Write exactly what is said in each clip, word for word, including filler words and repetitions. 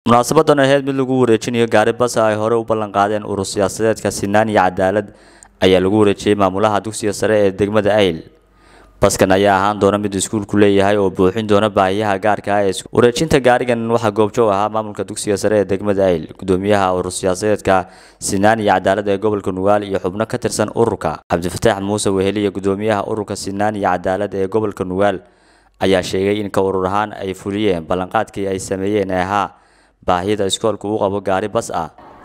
munaasabadan ahayd mid lagu wareejinayo gaari bas ay hore u ballan qaadeen urur siyaasadeedka Sinaan iyo Cadaalad ayaa lagu wareejiyay maamulaha dugsiga sare ee degmada Ayaa. baskan ayaa ahaan doona mid iskuulku leeyahay oo buuxin doona baahiyaha gaarka ah ee wareejinta gaarigan waxa goobjoog ahaa maamulka dugsiga sare ee degmada Ayaa, gudoomiyaha urur siyaasadeedka Sinaan iyo Cadaalad ee gobolka Nugaal iyo xubno ka tirsan ururka. Cabdifataax Muuse Weheli iyo gudoomiyaha ururka Sinaan iyo Cadaalad ee gobolka Nugaal ayaa sheegay in ka urur ahaan ay fuliyeen ballanqaadkii ay sameeyeen ahaa baahida iskoolku uu qabo gaari bas ah.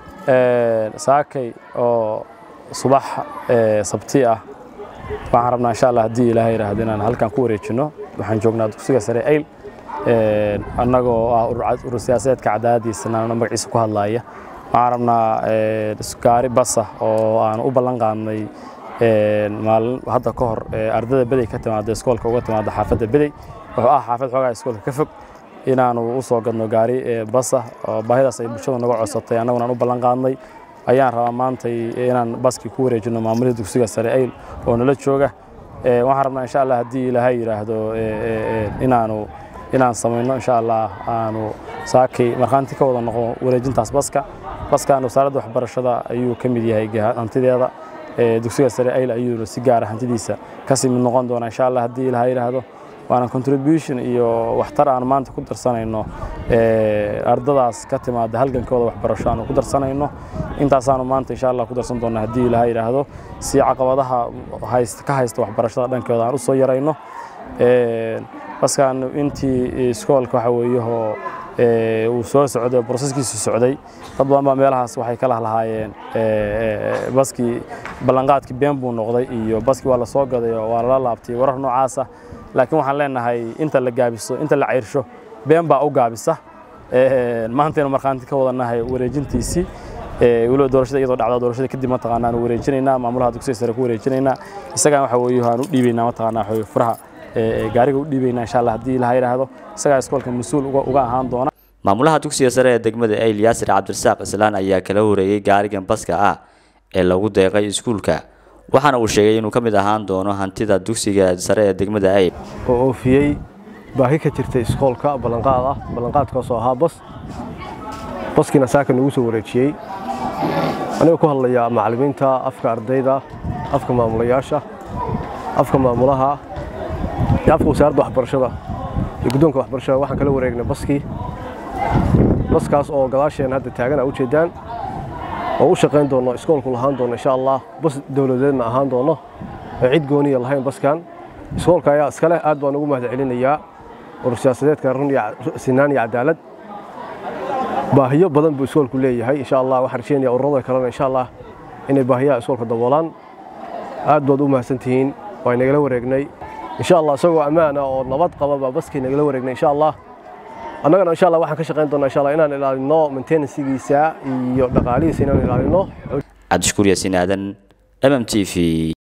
ee saakay oo subax ee sabti ah waxaan rabnaa insha Allah hadii Ilaahay yiraahdo inaan halkan ku wareejino. waxaan joognaa dugsiga sare Ayaa ee annagoo ah urur siyaasadeedka Cadaalad iyo Sinaan magaciisa ku hadlaaya. waxaan rabnaa ee gaari bas ah oo aan u ballan qaadnay ee maalin hadda ka hor ardayda Baday ka timaada iskoolka uga timaada xaafadda Baday oo ah xaafad xogaa iskoolka ka fog inaanu u soo gadno gaari bas ah oo baahidaas ay bulshada naga codsatay annaguna u ballan qaadnay. ayaan rabaa maanta inaan baski ku wareejino maamulka dugsiga sare Ayaa oo nala jooga. ee waxaan rabnaa insha Allah hadii Ilaahay yiraahdo ee inaanu inaan sameeyno insha Allah aanu saakay marxanti ka wada noqon wareejintaas baska baska wasaaradda waxbarashada ayuu ka mid yahay hantideeda ee dugsiga sare Ayaa ayuu si gaar ah hantidiisa ka sii mid noqon doona insha Allah hadii Ilaahay yiraahdo. waana contribution iyo waxtar aan maanta ku darsanayno ee ardadaas ka timaada halgankooda waxbarasho aan ku darsanayno. intaas aan maanta insha Allah ku darsan doona hadii Ilaahay yiraahdo si caqabadaha haysta ka haysta waxbarashada dhankooda aan u soo yarayno. ee baskan intii iskoolka waxa weeyo ee uu soo socday processkiisu socday dad badan baa meelahaas waxay kala lahaayeen ee baski ballanqaadkii been buu noqday iyo baski waa la soo gaday oo waa la laabtay warar noocaas ah. laakiin waxaan leenahay inta la gaabiso inta la ciirsho been baa u gaabisa. ee maanta marxanti ka wadanahay wareejintiisii ee wilo doorashada iyadoo dhacdo doorashada kadib ma taqaanaan wareejinayna maamulaha dugsiga sare ku wareejinayna isaga waxa weeyo aan u dhiibaynaa ma taqaanaa xoog furaha ee gaariga u dhiibaynaa insha Allah hadii Ilaahay yiraahdo isaga iskoolka mas'uul uga uga ahaan doona. maamulaha dugsiga sare ee degmada Ayaa Sare Cabdirasaaq Islaan ayaa kala wareegay gaarigan baska ah ee lagu deeqay iskuulka waxaana uu sheegay inuu ka mid ahaan doono hantida dugsiga sare ee degmada Ayaa oo oofiyay baahi ka jirtay iskoolka ballanqaad ah ballanqaadkaas oo ahaa bas baskina saaka nagu soo wareejiyay. aniga ku hadlaya macallimiinta afka ardayda afka maamulayaasha afka maamulaha iyo afka wasaaradda waxbarashada iyo guddoonka waxbarashada waxaan kala wareegnay baskii baskaas oo gadaasheen hadda taagan u jeedaan oo u shaqeyn doono iskoolku lahaan doono insha Allah bas dawladeedna ahaan doono cid gooniya lahayn baskan iskoolka ayaa iska leh. aad baan ugu mahadcelinayaa urur siyaasadeedka run iyo Sinaan iyo Cadaalad. baahiyo badan buu iskoolku leeyahay insha Allah waxaan rajeynayaa ururada kale insha Allah inay baahiyaha iskoolka daboolaan. aad baad u mahadsantihiin waa inagala wareegnay insha Allah isagoo ammaan ah oo nabad qaba baa baskii nagala wareegnay insha Allah. annagana insha Allah waxaan ka shaqeyn doonaa insha Allah inaan ilaalino maintenance-giisa iyo dhaqaalihiisa inaan ilaalino. Cabdi Shukriya Sinaadan M M T V.